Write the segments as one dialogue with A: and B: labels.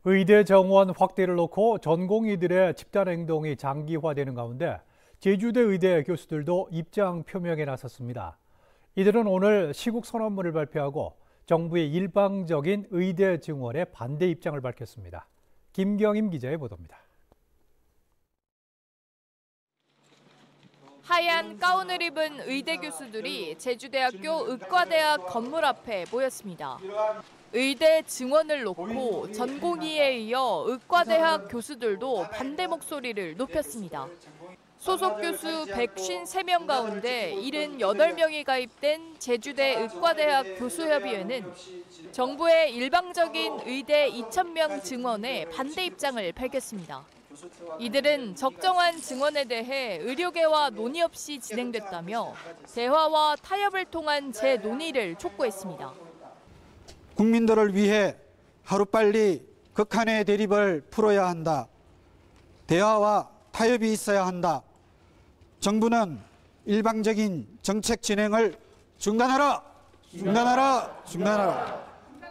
A: 의대 정원 확대를 놓고 전공의들의 집단 행동이 장기화되는 가운데 제주대 의대 교수들도 입장 표명에 나섰습니다. 이들은 오늘 시국 선언문을 발표하고 정부의 일방적인 의대 증원에 반대 입장을 밝혔습니다. 김경임 기자의 보도입니다.
B: 하얀 가운을 입은 의대 교수들이 제주대학교 의과대학 건물 앞에 모였습니다. 의대 증원을 놓고 전공의에 이어 의과대학 교수들도 반대 목소리를 높였습니다. 소속 교수 153명 가운데 78명이 가입된 제주대 의과대학 교수협의회는 정부의 일방적인 의대 2,000명 증원에 반대 입장을 밝혔습니다. 이들은 적정한 증원에 대해 의료계와 논의 없이 진행됐다며 대화와 타협을 통한 재논의를 촉구했습니다.
C: 국민들을 위해 하루빨리 극한의 대립을 풀어야 한다. 대화와 타협이 있어야 한다. 정부는 일방적인 정책 진행을 중단하라! 중단하라! 중단하라!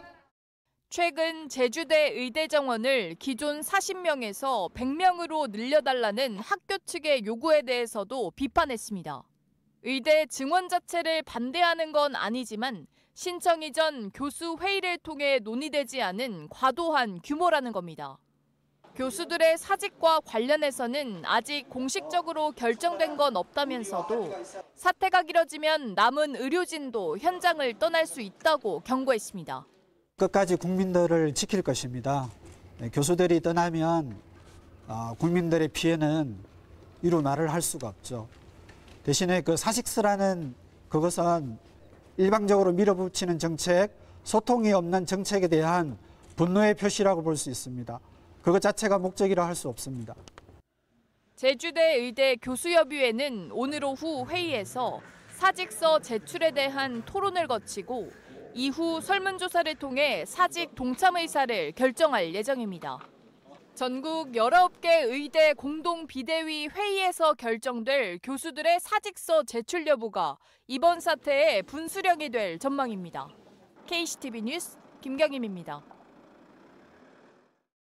B: 최근 제주대 의대 정원을 기존 40명에서 100명으로 늘려달라는 학교 측의 요구에 대해서도 비판했습니다. 의대 증원 자체를 반대하는 건 아니지만 신청 이전 교수 회의를 통해 논의되지 않은 과도한 규모라는 겁니다. 교수들의 사직과 관련해서는 아직 공식적으로 결정된 건 없다면서도 사태가 길어지면 남은 의료진도 현장을 떠날 수 있다고 경고했습니다.
C: 끝까지 국민들을 지킬 것입니다. 교수들이 떠나면 국민들의 피해는 이루 말을 할 수가 없죠. 대신에 그 사직서라는 그것은 일방적으로 밀어붙이는 정책, 소통이 없는 정책에 대한 분노의 표시라고 볼 수 있습니다. 그것 자체가 목적이라 할 수 없습니다.
B: 제주대 의대 교수협의회는 오늘 오후 회의에서 사직서 제출에 대한 토론을 거치고 이후 설문조사를 통해 사직 동참 의사를 결정할 예정입니다. 전국 19개 의대 공동비대위 회의에서 결정될 교수들의 사직서 제출 여부가 이번 사태의 분수령이 될 전망입니다. KCTV 뉴스 김경임입니다.